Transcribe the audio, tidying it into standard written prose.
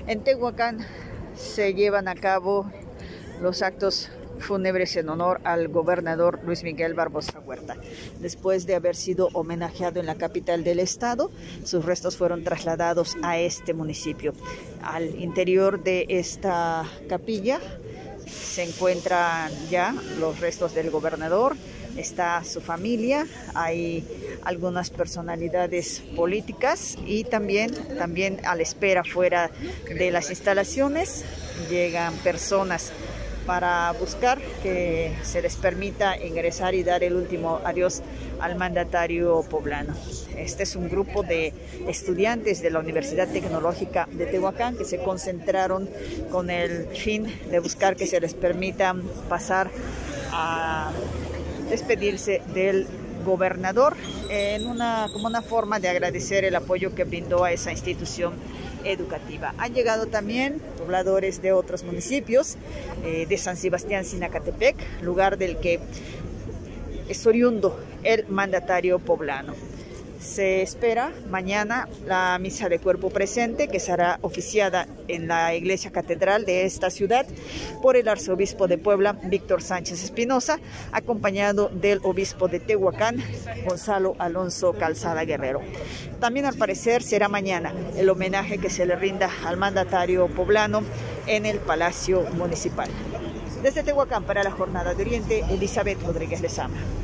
En Tehuacán se llevan a cabo los actos fúnebres en honor al gobernador Luis Miguel Barbosa Huerta. Después de haber sido homenajeado en la capital del estado, sus restos fueron trasladados a este municipio. Al interior de esta capilla se encuentran ya los restos del gobernador, está su familia, hay algunas personalidades políticas y también a la espera fuera de las instalaciones llegan personas para buscar que se les permita ingresar y dar el último adiós al mandatario poblano. Este es un grupo de estudiantes de la Universidad Tecnológica de Tehuacán que se concentraron con el fin de buscar que se les permita pasar a despedirse del gobernador como una forma de agradecer el apoyo que brindó a esa institución educativa. Han llegado también pobladores de otros municipios, de San Sebastián Sinacatepec, lugar del que es oriundo el mandatario poblano. Se espera mañana la misa de cuerpo presente que será oficiada en la iglesia catedral de esta ciudad por el arzobispo de Puebla, Víctor Sánchez Espinosa, acompañado del obispo de Tehuacán, Gonzalo Alonso Calzada Guerrero. También al parecer será mañana el homenaje que se le rinda al mandatario poblano en el Palacio Municipal. Desde Tehuacán para la Jornada de Oriente, Elizabeth Rodríguez Lezama.